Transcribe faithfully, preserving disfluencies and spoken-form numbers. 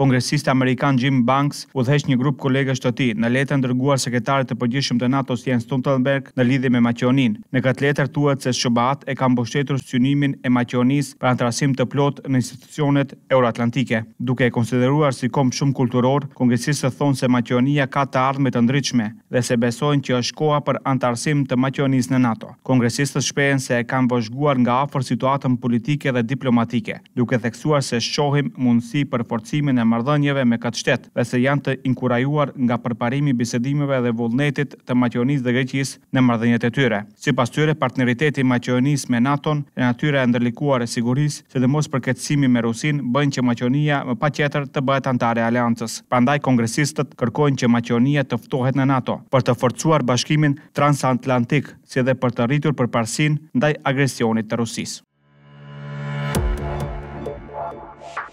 Kongresisti amerikan Jim Banks udhëheq një grup kolegësh të tij në letrën dërguar sekretarit të përgjithshëm të NATO-s Jens Stoltenberg në lidhje me Maqedoninë. Në këtë letër thuhet se SHBA-t e ka mbështetur synimin e Maqedonisë për antarësim të plotë në institucionet euroatlantike, duke e konsideruar si kom shumë kulturor. Kongresistët thonë se Maqedonia ka të ardhme të ndritshme dhe se besojnë që është koha për antarësim të Maqedonisë në NATO. Kongresistët shprehen se e kanë vëzhguar nga afër situatën politike dhe diplomatike, duke theksuar se shohim mundësi për forcimin e marrëdhënieve me këtë shtet dhe se janë të inkurajuar nga përparimi bisedimeve dhe vullnetit të Maqedonisë dhe Greqisë në marrëdhëniet e tyre. Sipas tyre, partneriteti i Maqedonisë me NATO-n e natyre e ndërlikuar e sigurisë, sidomos përkatësimi me Rusinë, bën që Maqedonia më patjetër të bëhet antare e aleancës. Prandaj kongresistët kërkojnë që Maqedonia të ftohet në NATO për të forcuar bashkimin transatlantik, si edhe për të rritur përparësinë ndaj agresionit të Rusisë.